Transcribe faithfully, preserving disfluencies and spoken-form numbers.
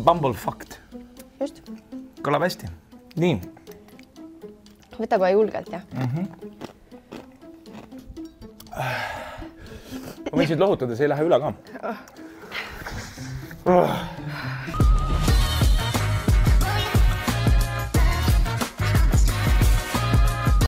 Bumblefucked. Just. Kõlab hästi. Nii. Võta kohe julgelt, jah. Mm-hmm. Ma võin siit lohutada, see ei lähe üle ka.